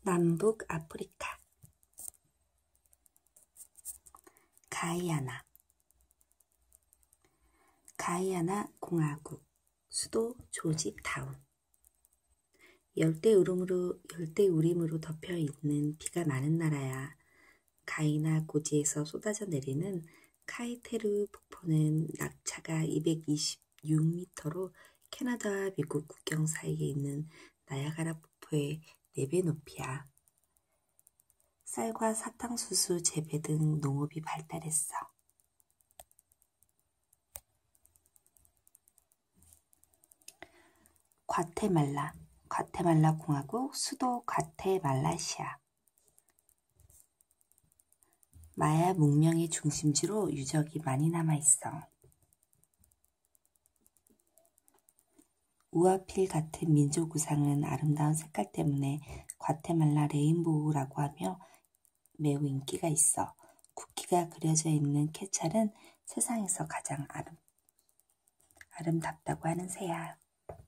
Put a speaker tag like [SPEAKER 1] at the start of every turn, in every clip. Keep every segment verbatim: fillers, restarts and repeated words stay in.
[SPEAKER 1] 남북 아프리카. 가이아나. 가이아나 공화국. 수도 조지타운. 열대우림으로, 열대우림으로 덮여있는 비가 많은 나라야. 가이나 고지에서 쏟아져 내리는 카이테르 폭포는 낙차가 이백이십육 미터로 캐나다와 미국 국경 사이에 있는 나야가라 폭포의 네 배 높이야. 쌀과 사탕수수 재배 등 농업이 발달했어. 과테말라. 과테말라 공화국. 수도 과테말라시아. 마야 문명의 중심지로 유적이 많이 남아있어. 우아필 같은 민족 의상은 아름다운 색깔 때문에 과테말라 레인보우라고 하며 매우 인기가 있어. 국기가 그려져 있는 케찰은 세상에서 가장 아름, 아름답다고 하는 새야.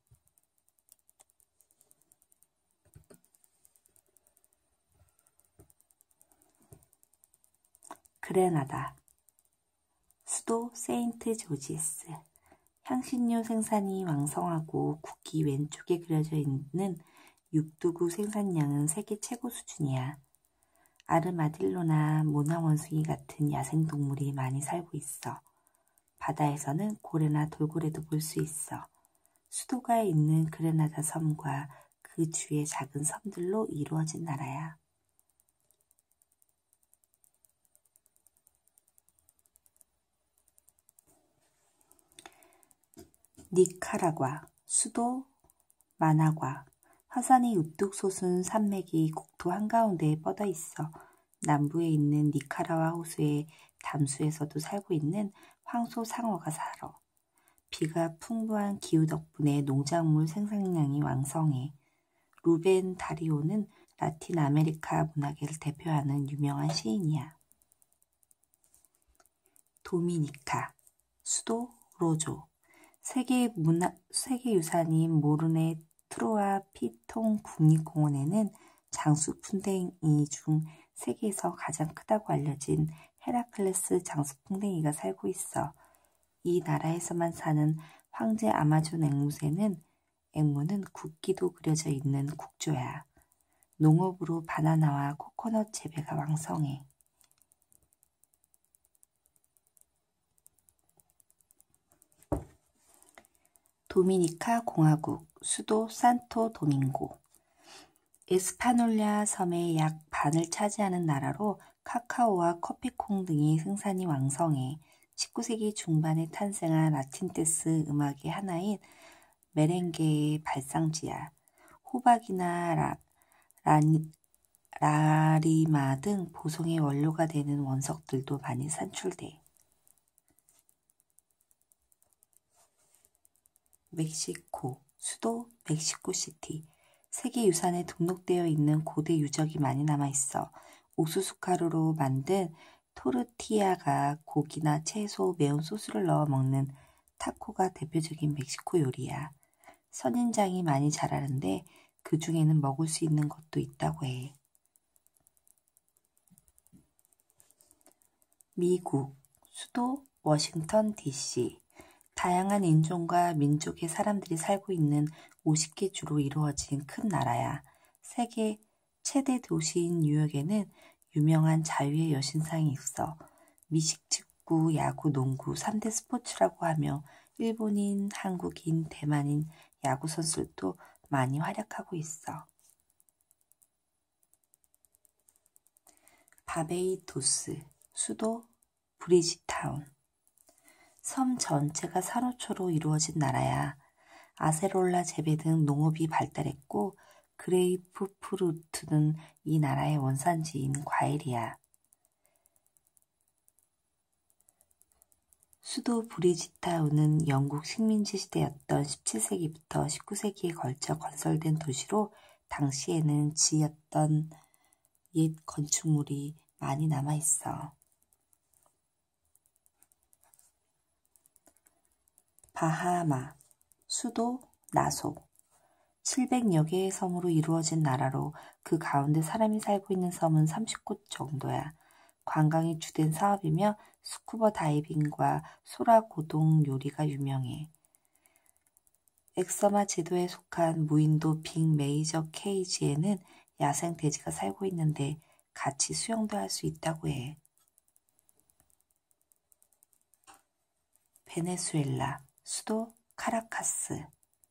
[SPEAKER 1] 그레나다. 수도 세인트 조지스. 향신료 생산이 왕성하고 국기 왼쪽에 그려져 있는 육두구 생산량은 세계 최고 수준이야. 아르마딜로나 모나원숭이 같은 야생동물이 많이 살고 있어. 바다에서는 고래나 돌고래도 볼 수 있어. 수도가 있는 그레나다 섬과 그 주의 작은 섬들로 이루어진 나라야. 니카라과. 수도 마나과. 화산이 우뚝 솟은 산맥이 국토 한가운데에 뻗어 있어. 남부에 있는 니카라와 호수의 담수에서도 살고 있는 황소 상어가 살아. 비가 풍부한 기후 덕분에 농작물 생산량이 왕성해. 루벤 다리오는 라틴 아메리카 문화계를 대표하는 유명한 시인이야. 도미니카. 수도 로조. 세계 문화, 세계유산인 모르네 트로아 피통 국립공원에는 장수풍뎅이 중 세계에서 가장 크다고 알려진 헤라클레스 장수풍뎅이가 살고 있어. 이 나라에서만 사는 황제 아마존 앵무새는 앵무는 국기도 그려져 있는 국조야. 농업으로 바나나와 코코넛 재배가 왕성해. 도미니카 공화국. 수도 산토 도밍고. 에스파놀랴 섬의 약 반을 차지하는 나라로 카카오와 커피콩 등의 생산이 왕성해. 십구 세기 중반에 탄생한 라틴 댄스 음악의 하나인 메렝게의 발상지야. 호박이나 라, 라니, 라리마 등 보송의 원료가 되는 원석들도 많이 산출돼. 멕시코. 수도 멕시코시티. 세계유산에 등록되어 있는 고대 유적이 많이 남아있어. 옥수수 가루로 만든 토르티아가 고기나 채소, 매운 소스를 넣어 먹는 타코가 대표적인 멕시코 요리야. 선인장이 많이 자라는데 그 중에는 먹을 수 있는 것도 있다고 해. 미국. 수도 워싱턴 디씨. 다양한 인종과 민족의 사람들이 살고 있는 오십 개 주로 이루어진 큰 나라야. 세계 최대 도시인 뉴욕에는 유명한 자유의 여신상이 있어. 미식, 축구, 야구, 농구 삼 대 스포츠라고 하며 일본인, 한국인, 대만인 야구 선수들도 많이 활약하고 있어. 바베이도스. 수도 브리지타운. 섬 전체가 산호초로 이루어진 나라야. 아세롤라 재배 등 농업이 발달했고 그레이프프루트는 이 나라의 원산지인 과일이야. 수도 브리지타운은 영국 식민지 시대였던 십칠 세기부터 십구 세기에 걸쳐 건설된 도시로 당시에는 지었던 옛 건축물이 많이 남아있어. 바하마. 수도 나소. 칠백여 개의 섬으로 이루어진 나라로 그 가운데 사람이 살고 있는 섬은 삼십 곳 정도야. 관광이 주된 사업이며 스쿠버 다이빙과 소라 고동 요리가 유명해. 엑서마 제도에 속한 무인도 빅 메이저 케이지에는 야생 돼지가 살고 있는데 같이 수영도 할 수 있다고 해. 베네수엘라, 수도 카라카스.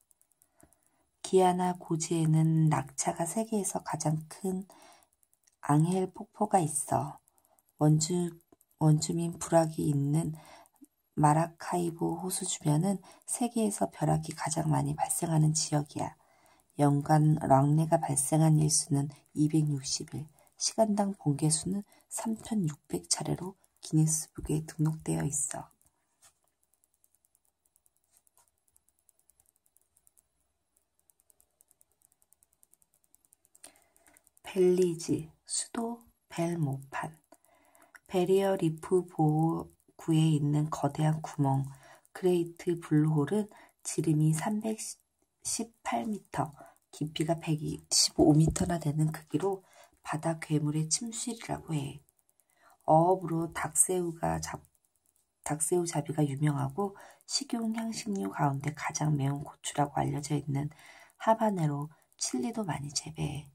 [SPEAKER 1] 기아나 고지에는 낙차가 세계에서 가장 큰 앙헬 폭포가 있어. 원주, 원주민 불악이 있는 마라카이보 호수 주변은 세계에서 벼락이 가장 많이 발생하는 지역이야. 연간 랑내가 발생한 일수는 이백육십 일, 시간당 번개수는 삼천육백 차례로 기네스북에 등록되어 있어. 벨리즈, 수도 벨모판. 베리어 리프 보호구에 있는 거대한 구멍, 그레이트 블루홀은 지름이 삼백십팔 미터, 깊이가 백이십오 미터나 되는 크기로 바다 괴물의 침실이라고 해. 어업으로 닭새우가 잡, 닭새우 잡이가 유명하고 식용 향신료 가운데 가장 매운 고추라고 알려져 있는 하바네로, 칠리도 많이 재배해.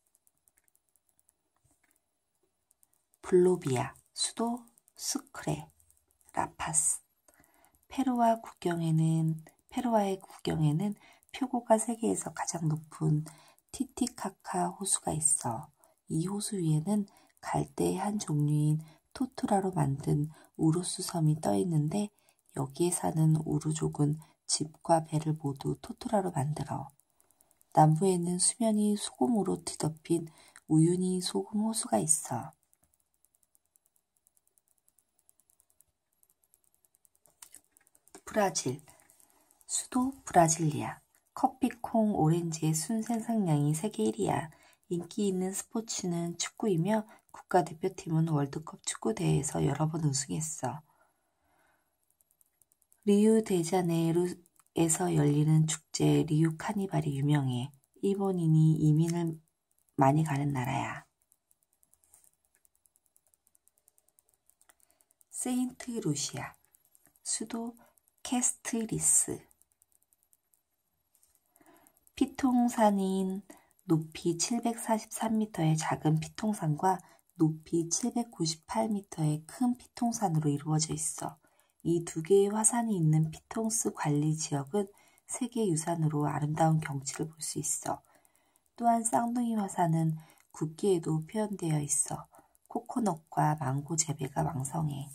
[SPEAKER 1] 볼로비아, 수도 수크레, 라파스. 페루와 국경에는 페루와의 국경에는 표고가 세계에서 가장 높은 티티카카 호수가 있어. 이 호수 위에는 갈대의 한 종류인 토토라로 만든 우루스 섬이 떠 있는데 여기에 사는 우루족은 집과 배를 모두 토토라로 만들어. 남부에는 수면이 소금으로 뒤덮인 우유니 소금 호수가 있어. 브라질, 수도 브라질리아. 커피콩 오렌지의 순 생산량이 세계 일 위야. 인기 있는 스포츠는 축구이며 국가대표팀은 월드컵 축구대회에서 여러 번 우승했어. 리우데자네이루에서 열리는 축제 리우 카니발이 유명해. 일본인이 이민을 많이 가는 나라야. 세인트 루시아, 수도 캐스트리스. 피통산인 높이 칠백사십삼 미터의 작은 피통산과 높이 칠백구십팔 미터의 큰 피통산으로 이루어져 있어. 이 두 개의 화산이 있는 피통스 관리 지역은 세계유산으로 아름다운 경치를 볼 수 있어. 또한 쌍둥이 화산은 국기에도 표현되어 있어. 코코넛과 망고 재배가 왕성해.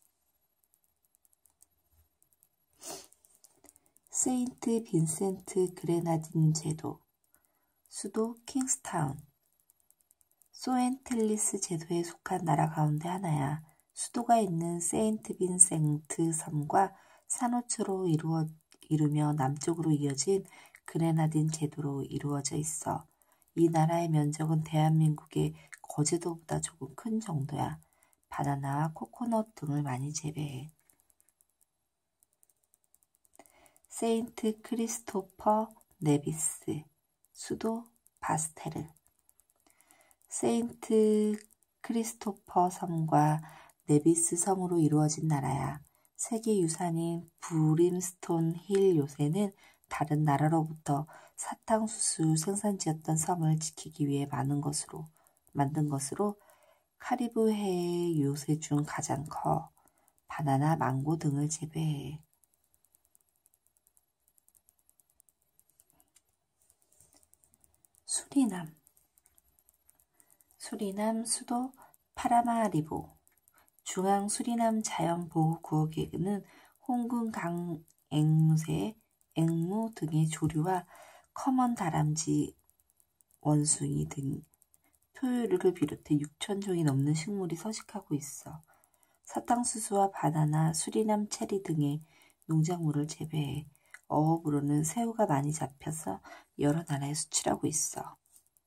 [SPEAKER 1] 세인트 빈센트 그레나딘 제도, 수도 킹스타운. 소엔틀리스 제도에 속한 나라 가운데 하나야. 수도가 있는 세인트 빈센트 섬과 산호초로 이루어, 이루며 남쪽으로 이어진 그레나딘 제도로 이루어져 있어. 이 나라의 면적은 대한민국의 거제도보다 조금 큰 정도야. 바나나와 코코넛 등을 많이 재배해. 세인트 크리스토퍼 네비스, 수도 바스테르. 세인트 크리스토퍼 섬과 네비스 섬으로 이루어진 나라야. 세계유산인 브림스톤 힐 요새는 다른 나라로부터 사탕수수 생산지였던 섬을 지키기 위해 많은 것으로, 만든 것으로 카리브해의 요새 중 가장 커. 바나나, 망고 등을 재배해. 수리남, 수리남 수도 파라마리보. 중앙 수리남 자연보호구역에는 홍근 강 앵무새, 앵무 등의 조류와 커먼 다람쥐, 원숭이 등 포유류를 비롯해 육천 종이 넘는 식물이 서식하고 있어. 사탕수수와 바나나, 수리남 체리 등의 농작물을 재배해. 어업으로는 새우가 많이 잡혀서 여러 나라에 수출하고 있어.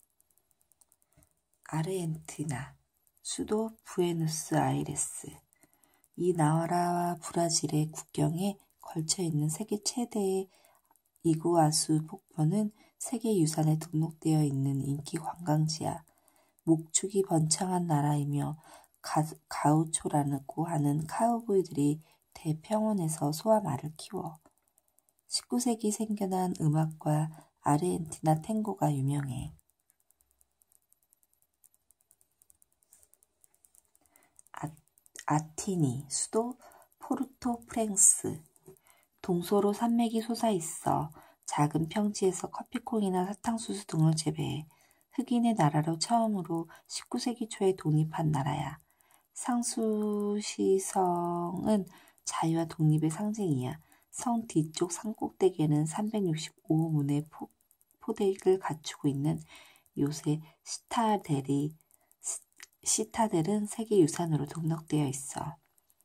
[SPEAKER 1] 아르헨티나, 수도 부에노스아이레스. 이 나라와 브라질의 국경에 걸쳐 있는 세계 최대의 이구아수 폭포는 세계유산에 등록되어 있는 인기 관광지야. 목축이 번창한 나라이며 가, 가우초라고 하는 카우보이들이 대평원에서 소와 말을 키워. 십구 세기 생겨난 음악과 아르헨티나 탱고가 유명해. 아, 아티니, 수도 포르토프랭스. 동서로 산맥이 솟아있어 작은 평지에서 커피콩이나 사탕수수 등을 재배해. 흑인의 나라로 처음으로 십구 세기 초에 독립한 나라야. 상수시성은 자유와 독립의 상징이야. 성 뒤쪽 산꼭대기에는 삼백육십오 문의 포, 포대를 갖추고 있는 요새 시타델이, 시타델은 세계유산으로 등록되어 있어.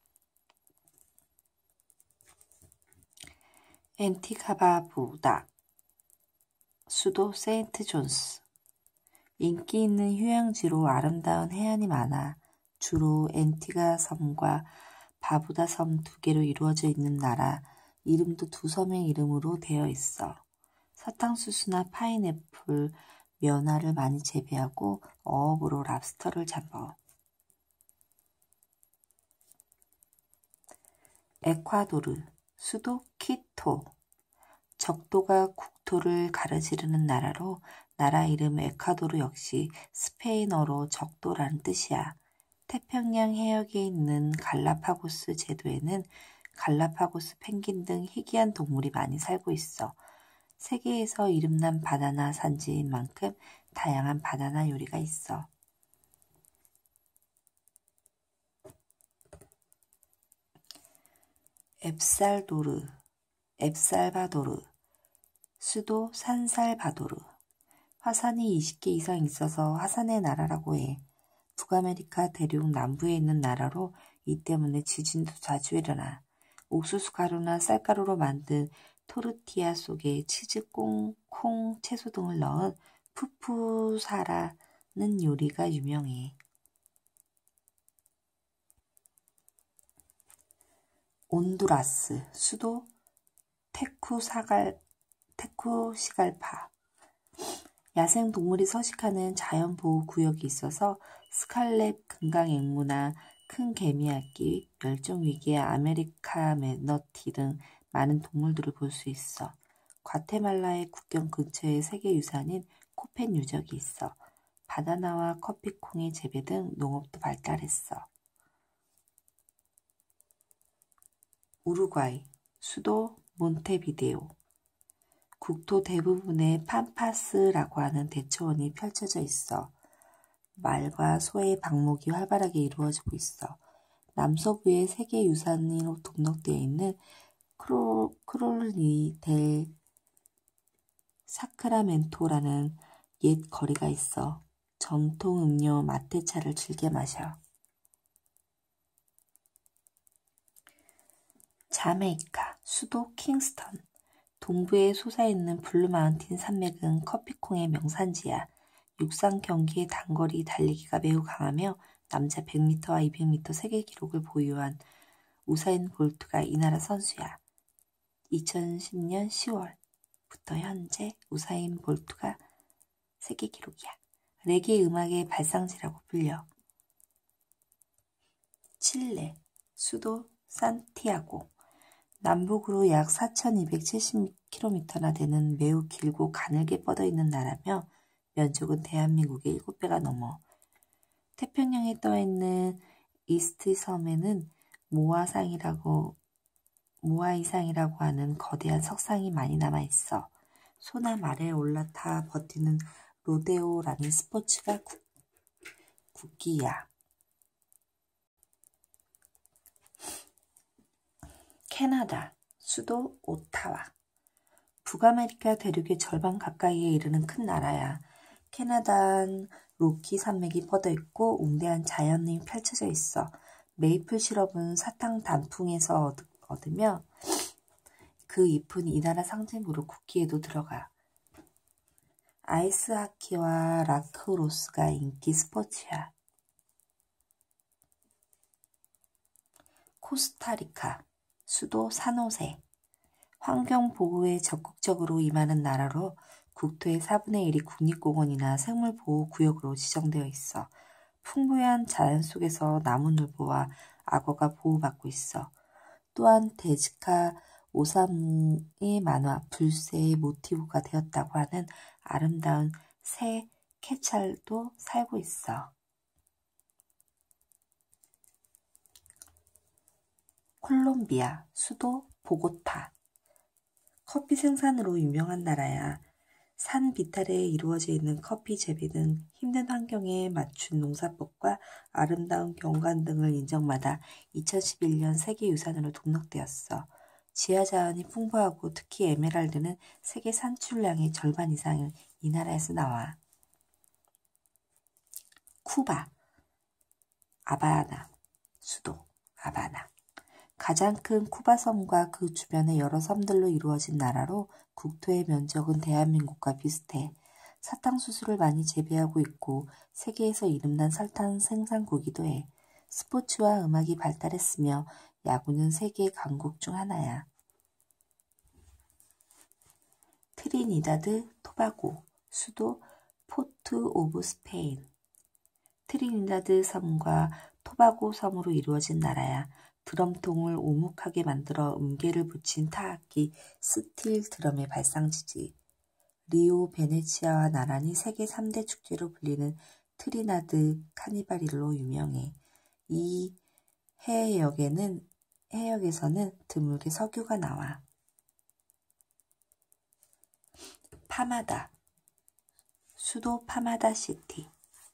[SPEAKER 1] 앤티가바부다, 수도 세인트 존스. 인기 있는 휴양지로 아름다운 해안이 많아. 주로 앤티가 섬과 바부다 섬 두 개로 이루어져 있는 나라. 이름도 두 섬의 이름으로 되어 있어. 사탕수수나 파인애플, 면화를 많이 재배하고 어업으로 랍스터를 잡아. 에콰도르, 수도 키토. 적도가 국토를 가로지르는 나라로 나라 이름 에콰도르 역시 스페인어로 적도라는 뜻이야. 태평양 해역에 있는 갈라파고스 제도에는 갈라파고스 펭귄 등 희귀한 동물이 많이 살고 있어. 세계에서 이름난 바나나 산지인 만큼 다양한 바나나 요리가 있어. 앱살도르, 앱살바도르, 수도 산살바도르. 화산이 이십 개 이상 있어서 화산의 나라라고 해. 북아메리카 대륙 남부에 있는 나라로 이 때문에 지진도 자주 일어나. 옥수수 가루나 쌀가루로 만든 토르티아 속에 치즈, 콩, 콩, 채소 등을 넣은 푸푸사라는 요리가 유명해. 온두라스, 수도 테쿠사갈, 테쿠시갈파. 야생동물이 서식하는 자연보호구역이 있어서 스칼렛 금강앵무나 큰 개미핥기, 멸종위기의 아메리카 매너티 등 많은 동물들을 볼 수 있어. 과테말라의 국경 근처에 세계유산인 코펜 유적이 있어. 바나나와 커피콩의 재배 등 농업도 발달했어. 우루과이, 수도 몬테비데오. 국토 대부분에 팜파스라고 하는 대초원이 펼쳐져 있어. 말과 소의 방목이 활발하게 이루어지고 있어. 남서부에 세계유산으로 등록되어 있는 크로, 크롤리 델 사크라멘토라는 옛 거리가 있어. 전통 음료 마테차를 즐겨 마셔. 자메이카, 수도 킹스턴. 동부에 솟아있는 블루마운틴 산맥은 커피콩의 명산지야. 육상 경기의 단거리 달리기가 매우 강하며 남자 백 미터와 이백 미터 세계 기록을 보유한 우사인 볼트가 이 나라 선수야. 이천십 년 시월부터 현재 우사인 볼트가 세계 기록이야. 레게 음악의 발상지라고 불려. 칠레, 수도 산티아고. 남북으로 약 사천이백칠십 킬로미터나 되는 매우 길고 가늘게 뻗어있는 나라며 면적은 대한민국의 일곱 배가 넘어. 태평양에 떠있는 이스트 섬에는 모아상이라고, 모아이상이라고 하는 거대한 석상이 많이 남아있어. 소나 말에 올라타 버티는 로데오라는 스포츠가 국, 국기야. 캐나다, 수도 오타와. 북아메리카 대륙의 절반 가까이에 이르는 큰 나라야. 캐나다는 로키 산맥이 뻗어있고 웅대한 자연이 펼쳐져 있어. 메이플 시럽은 사탕 단풍에서 얻, 얻으며 그 잎은 이 나라 상징으로 국기에도 들어가. 아이스하키와 라크로스가 인기 스포츠야. 코스타리카, 수도 산호세. 환경보호에 적극적으로 임하는 나라로 국토의 사분의 일이 국립공원이나 생물보호구역으로 지정되어 있어. 풍부한 자연 속에서 나무늘보와 악어가 보호받고 있어. 또한 데즈카 오사무의 만화 불새의 모티브가 되었다고 하는 아름다운 새 캐찰도 살고 있어. 콜롬비아, 수도 보고타. 커피 생산으로 유명한 나라야. 산 비탈에 이루어져 있는 커피 재배는 힘든 환경에 맞춘 농사법과 아름다운 경관 등을 인정받아 이천십일 년 세계유산으로 등록되었어. 지하자원이 풍부하고 특히 에메랄드는 세계 산출량의 절반 이상을 이 나라에서 나와. 쿠바, 아바나, 수도 아바나. 가장 큰 쿠바 섬과 그 주변의 여러 섬들로 이루어진 나라로 국토의 면적은 대한민국과 비슷해. 사탕수수를 많이 재배하고 있고 세계에서 이름난 설탕 생산국이기도 해. 스포츠와 음악이 발달했으며 야구는 세계 강국 중 하나야. 트리니다드 토바고, 수도 포트 오브 스페인. 트리니다드 섬과 토바고 섬으로 이루어진 나라야. 드럼통을 오목하게 만들어 음계를 붙인 타악기 스틸 드럼의 발상지지. 리오, 베네치아와 나란히 세계 삼 대 축제로 불리는 트리나드 카니발일로 유명해. 이 해역에는, 해역에서는 드물게 석유가 나와. 파마다, 수도 파마다시티.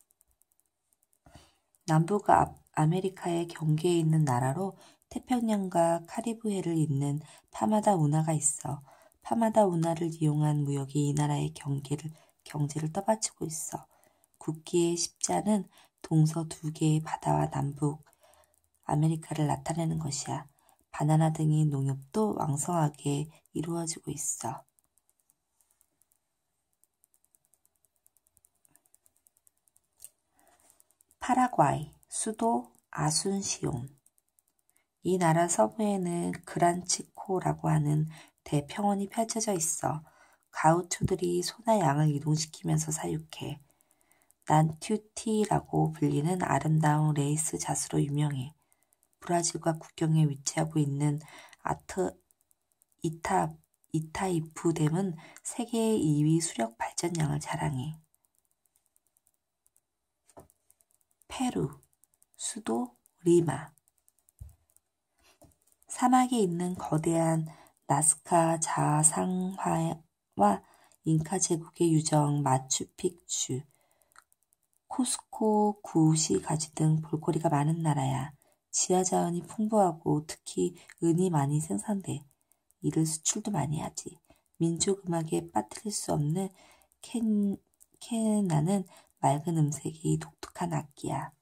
[SPEAKER 1] 남북 아메리카의 경계에 있는 나라로 태평양과 카리브해를 잇는 파마다 운하가 있어. 파마다 운하를 이용한 무역이 이 나라의 경계를, 경제를 떠받치고 있어. 국기의 십자는 동서 두 개의 바다와 남북 아메리카를 나타내는 것이야. 바나나 등의 농협도 왕성하게 이루어지고 있어. 파라과이, 수도 아순시온. 이 나라 서부에는 그란치코라고 하는 대평원이 펼쳐져 있어. 가우초들이 소나 양을 이동시키면서 사육해. 난튜티라고 불리는 아름다운 레이스 잣으로 유명해. 브라질과 국경에 위치하고 있는 아트, 이타, 이타이프 댐은 세계 이 위 수력 발전량을 자랑해. 페루, 수도 리마. 사막에 있는 거대한 나스카 자상화와 잉카 제국의 유적 마추픽추, 코스코 구시가지 등 볼거리가 많은 나라야. 지하자원이 풍부하고 특히 은이 많이 생산돼. 이를 수출도 많이 하지. 민족음악에 빠뜨릴 수 없는 캔, 케나는 맑은 음색이 독특한 악기야.